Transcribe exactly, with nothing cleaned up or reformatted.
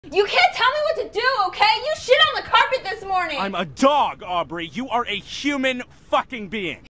You can't tell me what to do, okay? You shit on the carpet this morning! I'm a dog, Aubrey. You are a human fucking being.